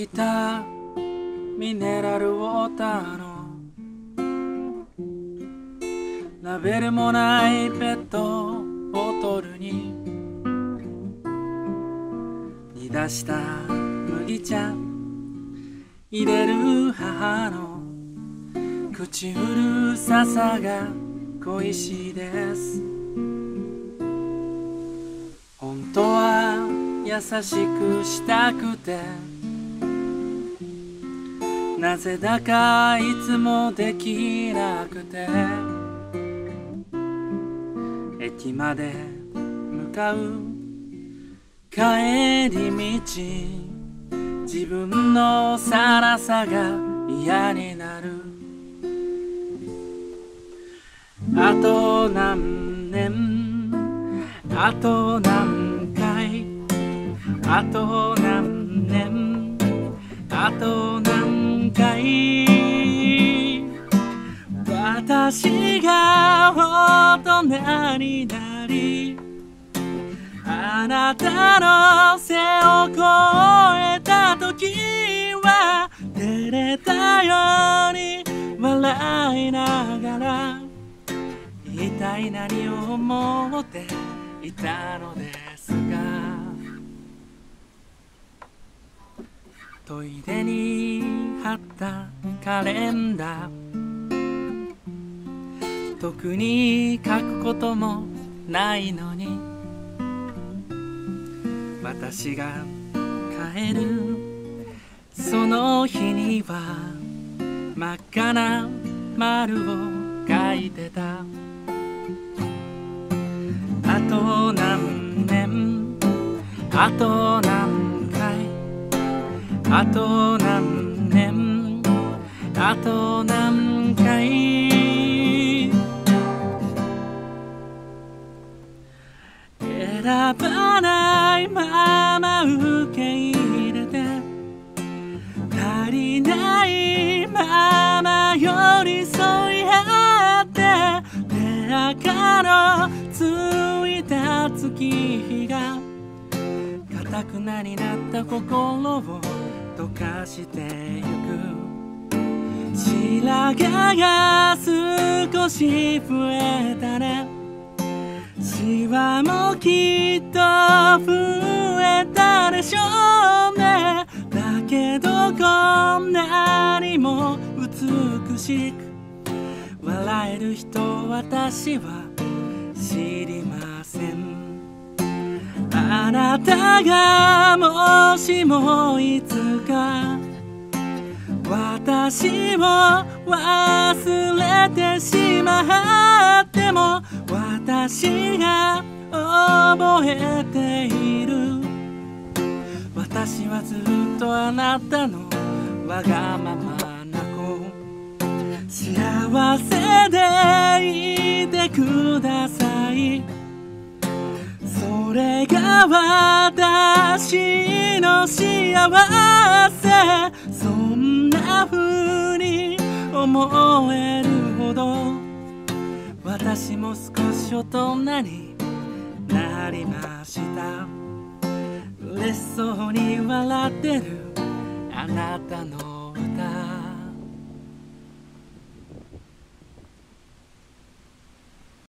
きたミネラルウォーターのラベルもないペットボトルに煮出した麦茶入れる母の口うるささが恋しいです。本当は優しくしたくてなぜだかいつもできなくて駅まで向かう帰り道自分のささが嫌になる。あと何年あと何回あと何年あと何回私が大人になりあなたの背を越えた時は照れたように笑いながら一体何を思っていたのですか。トイレに貼ったカレンダー特に書くこともないのに私が帰るその日には真っ赤な丸を書いてた。あと何年あと何回あと何年あと何回選ばないまま受け入れて足りないまま寄り添い合って手垢のついた月日が固くなになった心を溶かしてゆく。白髪が少し増えたねシワもきっと増えたでしょうね。だけどこんなにも美しく笑える人私は知りません。あなたがもしもいつか私を忘れてしまっても私が覚えている。私はずっとあなたのわがままな子幸せでいてください。それが私の幸せ。そんな風に思えるほど私も少し大人になりました。嬉しそうに笑ってるあなたの歌